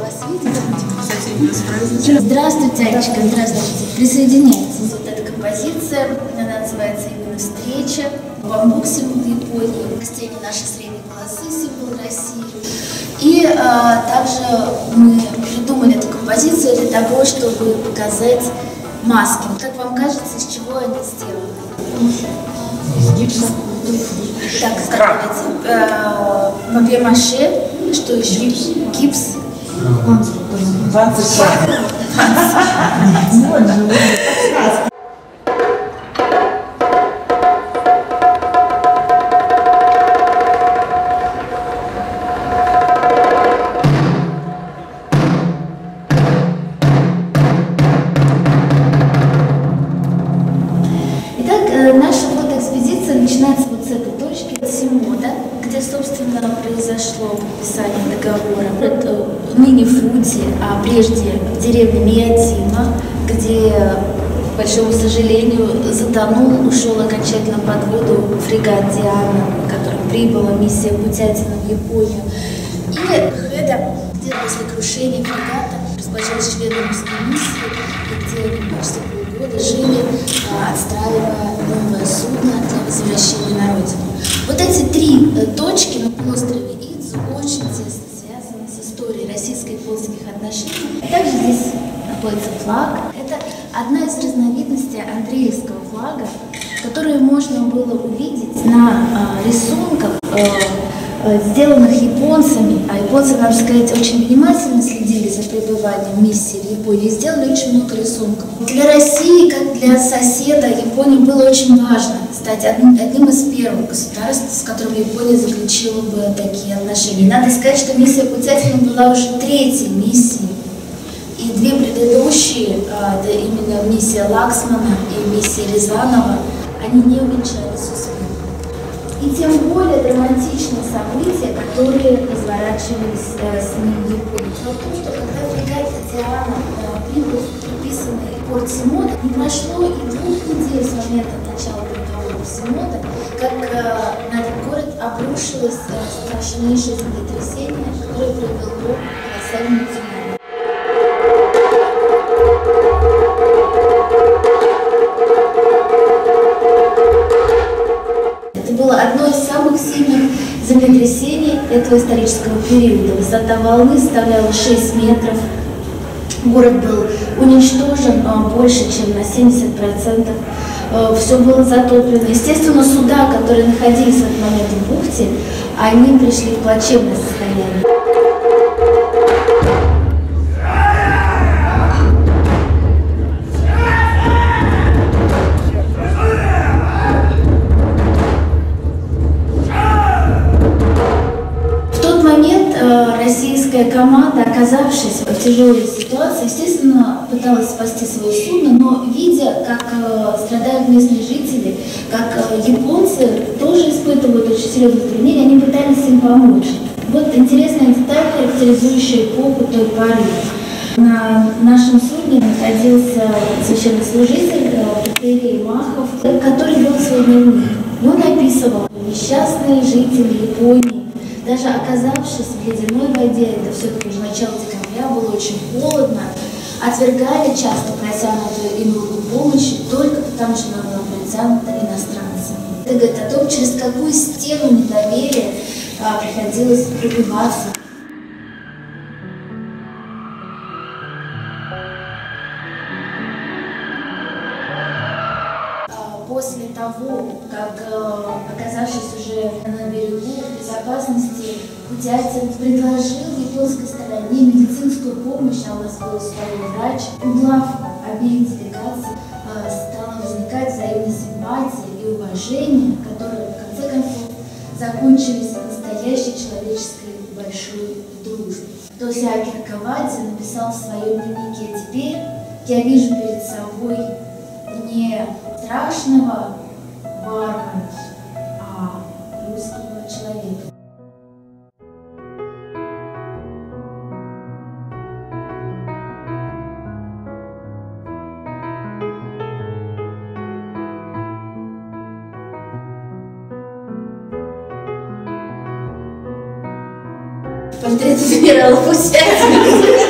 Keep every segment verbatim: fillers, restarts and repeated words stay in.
вас видеть. Здравствуйте, Анечка, здравствуйте. Присоединяйтесь. Вот эта композиция, она называется именно «Встреча». Бамбук — символ Японии, растение нашей средней полосы — символ России. И а, также мы придумали эту композицию для того, чтобы показать маски. Как вам кажется, из чего они сделаны? Из гипса. Так, как это? Папье-маше. Что еще? Гипс. Гипс. двадцать Наша фотоэкспедиция начинается вот с этой точки, Симода, где, собственно, произошло подписание договора. Это ныне Фудзи, а прежде деревня Миядзима, где, к большому сожалению, затонул, ушел окончательно под воду фрегат «Диана», на котором прибыла миссия Путятина в Японию. И Хеда, где после крушения фрегата расположилась членовской миссии, где они почти полгода жили, отстраивая новое судно для возвращения на родину. Вот эти три точки на полуострове Идзу очень тесно связаны с историей российско-японских отношений. Также здесь находится флаг. Это одна из разновидностей Андреевского флага, которую можно было увидеть на э, рисунках, э, сделанных японцами, а японцы, надо сказать, очень внимательно следили за пребыванием миссии в Японии и сделали очень много рисунков. Для России, как для соседа, Японии было очень важно стать одним, одним из первых государств, с которым Япония заключила бы такие отношения. Надо сказать, что миссия Путятина была уже третьей миссией, и две предыдущие, это именно миссия Лаксмана и миссия Рязанова, они не увенчались успехом. И тем более драматичные события, которые разворачивались э, с ним в Японии. Дело в том, что когда фрегат «Диана» э, прибыл в приписанный порт Симода, не прошло и двух недель с момента начала переговоров Симода, как э, на этот город обрушилось э, страшнейшее землетрясение, которое привело к колоссальному цунами. Это было одно из самых сильных землетрясений этого исторического периода. Высота волны составляла шесть метров. Город был уничтожен больше, чем на семьдесят процентов. Все было затоплено. Естественно, суда, которые находились в этот момент в бухте, они пришли в плачевное состояние. Российская команда, оказавшись в тяжелой ситуации, естественно, пыталась спасти свое судно, но видя, как э, страдают местные жители, как э, японцы тоже испытывают очень серьезные затруднения, они пытались им помочь. Вот интересная деталь, характеризующая эпоху той поры. На нашем судне находился священнослужитель Петерий Махов, который вел свой дневник. Он описывал: несчастные жители Японии, даже оказавшись в ледяной воде, это все-таки уже начало декабря, было очень холодно, отвергали часто протянутую им руку помощи только потому, что она была протянута иностранцами. Это говорит о том, через какую стену недоверия а, приходилось пробиваться. После того, как, оказавшись уже на берегу безопасности, Путятин предложил японской стороне медицинскую помощь, а у нас был свой врач. У глав обеих делегаций стала возникать взаимная симпатия и уважение, которые в конце концов закончились настоящей человеческой большой дружбой. Тосяки Кавадзе написал в своем дневнике: «Теперь я вижу перед собой не страшного варвара, а русского человека». портрет адмирала Пусятина.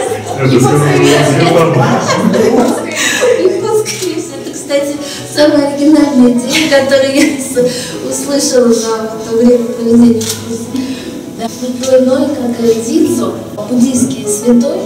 Японская лис. Это, кстати, самая оригинальная идея, которую я услышала за то время проведения курса. Никто иной, как Дзидзо, буддийский святой.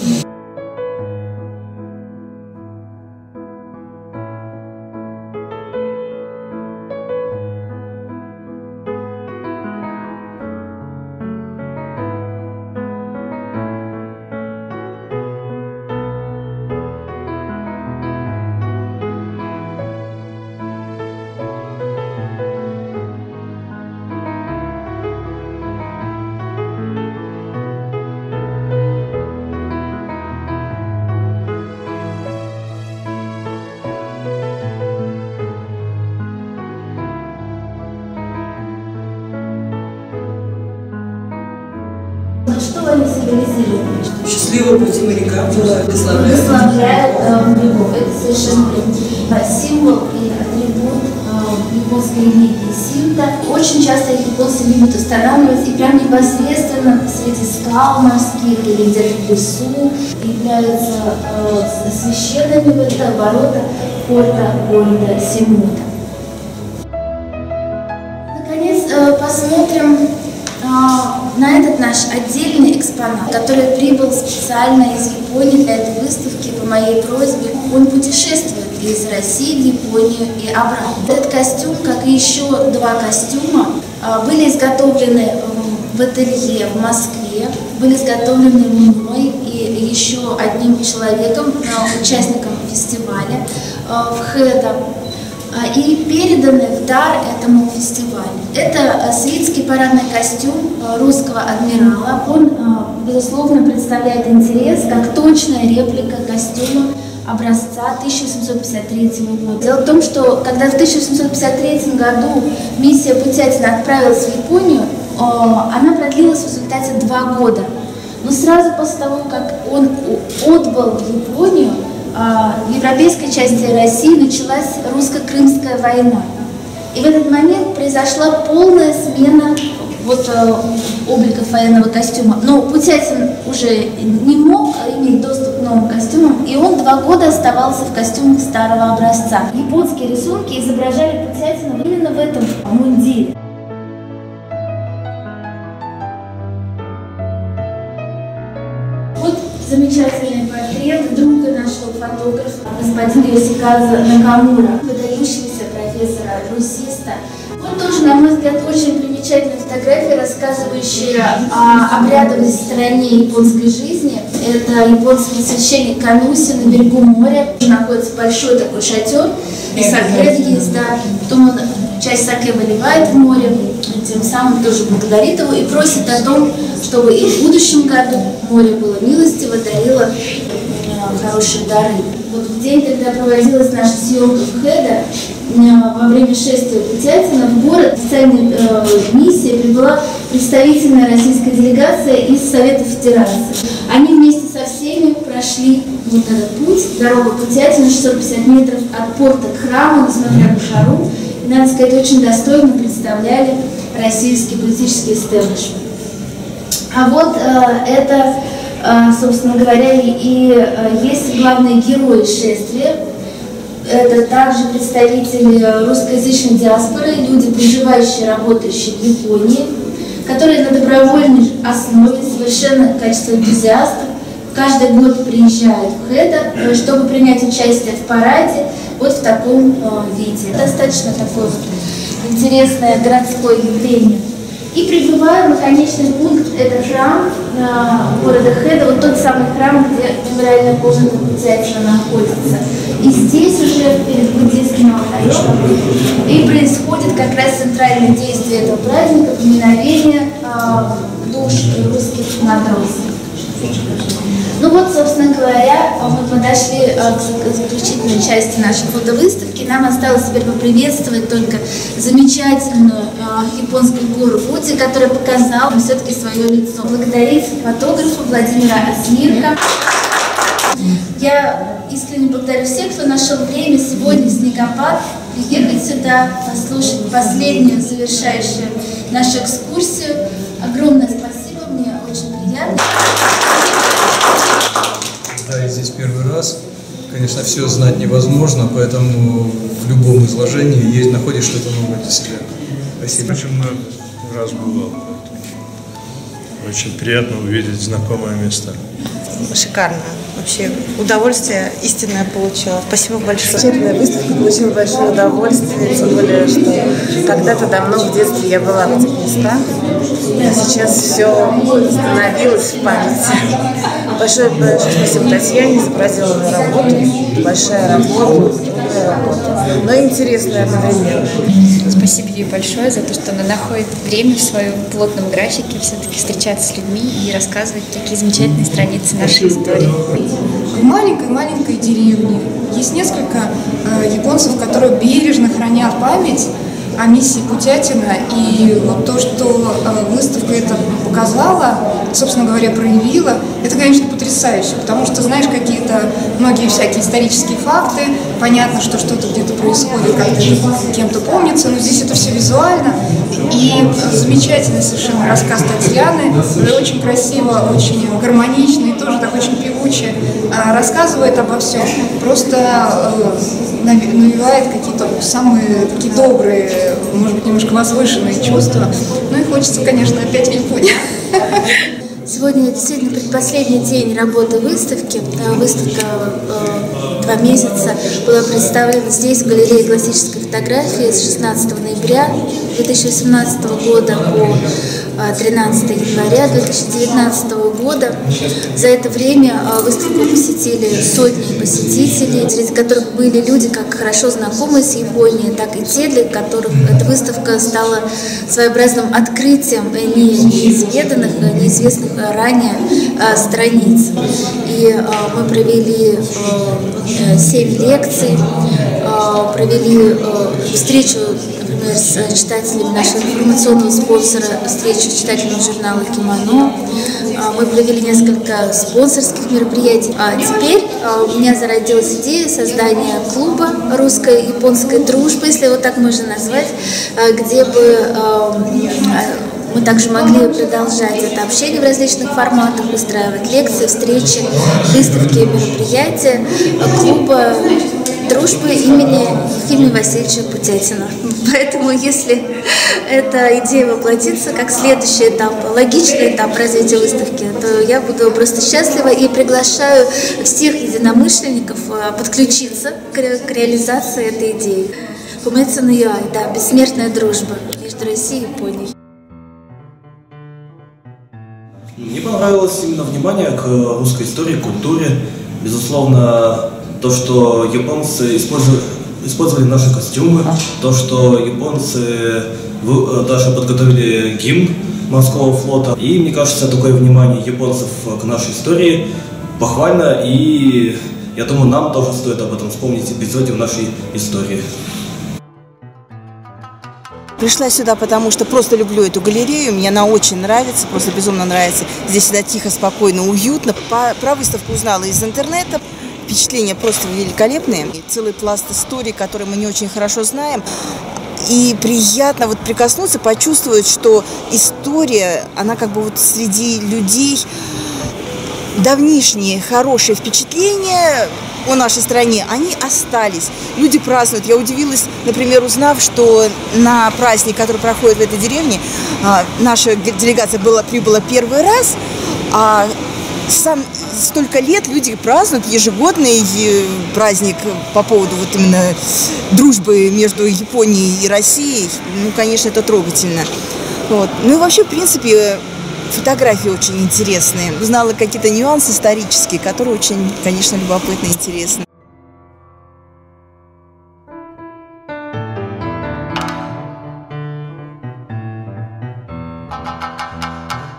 Что они символизируют? Счастливый пути моряка благословляют. Благословляют э, любовь. Это совершенно верно. Символ и атрибут э, японской религии синто. Очень часто японцы любят устанавливать и прям непосредственно среди скал морских или где-то в лесу являются э, священными в это ворота порта города Симода. Наконец э, посмотрим на этот наш отдельный экспонат, который прибыл специально из Японии для этой выставки по моей просьбе. Он путешествует из России в Японию и обратно. Этот костюм, как и еще два костюма, были изготовлены в ателье в Москве, были изготовлены мной и еще одним человеком, участником фестиваля в Хеда, и переданы в дар этому фестивалю. Это свитский парадный костюм русского адмирала. Он, безусловно, представляет интерес как точная реплика костюма образца тысяча восемьсот пятьдесят третьего года. Дело в том, что когда в тысяча восемьсот пятьдесят третьем году миссия Путятина отправилась в Японию, она продлилась в результате два года. Но сразу после того, как он отбыл в Японию, в европейской части России началась русско-крымская война. И в этот момент произошла полная смена вот, обликов военного костюма. Но Путятин уже не мог иметь доступ к новым костюмам, и он два года оставался в костюмах старого образца. Японские рисунки изображали Путятина именно в этом мундире. Вот замечательный портрет друга нашего фотографа, господина Йосиказа Накамура, выдающегося профессора-русиста. Вот тоже, на мой взгляд, очень примечательная фотография, рассказывающая о обрядовой стороне японской жизни. Это японский священник Кануси на берегу моря. Находится большой такой шатер, и саке есть, да. Потом он часть саке выливает в море, тем самым тоже благодарит его и просит о том, чтобы и в будущем году море было милостиво, дарило хорошие дары. Вот в день, когда проводилась наша съемка в Хеда, во время шествия Путятина в город официальной э, миссии прибыла представительная российская делегация из Совета Федерации. Они вместе со всеми прошли вот этот путь, дорогу Путятина, шестьсот пятьдесят метров от порта к храму, несмотря на жару. И, надо сказать, очень достойно представляли российский политический истеблишмент. А вот э, это, э, собственно говоря, и, и э, есть главные герои шествия. Это также представители русскоязычной диаспоры, люди, проживающие, работающие в Японии, которые на добровольной основе, совершенно в качестве энтузиастов, каждый год приезжают в Хеда, чтобы принять участие в параде вот в таком э, виде. Достаточно такое вот интересное городское явление. И прибываем на конечный пункт, это храм э, города Хеда, вот тот самый храм, где мемориальная комната Путятина находится. И здесь уже перед буддийским алтарем и происходит как раз центральное действие этого праздника, поминовение э, душ русских матросов. Ну вот, собственно говоря, мы подошли к заключительной части нашей фотовыставки. Нам осталось теперь поприветствовать только замечательную японскую гору Фудзи, которая показала все-таки свое лицо. Благодарить фотографа Владимира Осмирка. Я искренне благодарю всех, кто нашел время сегодня в снегопад приехать сюда, послушать последнюю завершающую нашу экскурсию. Огромное спасибо, мне очень приятно. конечно, все знать невозможно, поэтому в любом изложении есть, находишь что-то новое для себя. Спасибо. Очень много раз бывал, очень приятно увидеть знакомые места. Шикарно. Вообще удовольствие истинное получила. Спасибо большое. Замечательная выставка, получила большое удовольствие, тем более, что когда-то давно в детстве я была в этих местах, а сейчас все восстановилось в памяти. Большое, большое спасибо Татьяне за проделанную работу. Большая работа, трудная работа, но интересная одновременно. Спасибо ей большое за то, что она находит время в своем плотном графике все-таки встречаться с людьми и рассказывать такие замечательные страницы нашей истории. В маленькой-маленькой деревне есть несколько э, японцев, которые бережно хранят память о миссии Путятина. И вот то, что э, выставка это показала, собственно говоря, проявила, это, конечно, потрясающе, потому что знаешь какие-то многие всякие исторические факты, понятно, что что-то где-то происходит, как-то кем-то помнится, но здесь это все визуально. И замечательный совершенно рассказ Татьяны, очень красиво, очень гармонично и тоже так очень певуче рассказывает обо всем, просто навевает какие-то самые такие добрые, может быть, немножко возвышенные чувства. Ну и хочется, конечно, опять в Японию. Сегодня действительно предпоследний день работы выставки. Выставка э, два месяца была представлена здесь, в галерее классической фотографии, с шестнадцатого ноября две тысячи восемнадцатого года по тринадцатое января две тысячи девятнадцатого года. За это время выставку посетили сотни посетителей, среди которых были люди, как хорошо знакомые с Японией, так и те, для которых эта выставка стала своеобразным открытием неизведанных, неизвестных ранее страниц. И мы провели семь лекций, провели встречу, например, с читателями нашего информационного спонсора, встречу с читателями журнала «Кимоно». Мы провели несколько спонсорских мероприятий. А теперь у меня зародилась идея создания клуба русско-японской дружбы, если его так можно назвать, где бы мы также могли продолжать это общение в различных форматах, устраивать лекции, встречи, выставки, мероприятия клуба дружбы имени Ефимия Васильевича Путятина. Поэтому, если эта идея воплотится как следующий этап, логичный этап развития выставки, то я буду просто счастлива и приглашаю всех единомышленников подключиться к, ре к реализации этой идеи. Фумица но Юай, да, бессмертная дружба между Россией и Японией. Мне понравилось именно внимание к русской истории, культуре. Безусловно, то, что японцы использовали, использовали наши костюмы, то, что японцы даже подготовили гимн морского флота. И мне кажется, такое внимание японцев к нашей истории похвально, и я думаю, нам тоже стоит об этом вспомнить в эпизоде в нашей истории. Пришла сюда, потому что просто люблю эту галерею, мне она очень нравится, просто безумно нравится. Здесь всегда тихо, спокойно, уютно. По, про выставку узнала из интернета, впечатления просто великолепные. Целый пласт историй, которые мы не очень хорошо знаем. И приятно вот прикоснуться, почувствовать, что история, она как бы вот среди людей, давнишние хорошие впечатления о нашей стране, они остались. Люди празднуют. Я удивилась, например, узнав, что на праздник, который проходит в этой деревне, наша делегация была, прибыла первый раз, а сам столько лет люди празднуют ежегодный праздник по поводу вот именно дружбы между Японией и Россией. Ну, конечно, это трогательно. Вот. Ну и вообще, в принципе, фотографии очень интересные. Узнала какие-то нюансы исторические, которые очень, конечно, любопытны и интересны.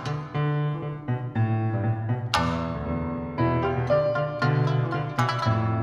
Thank you.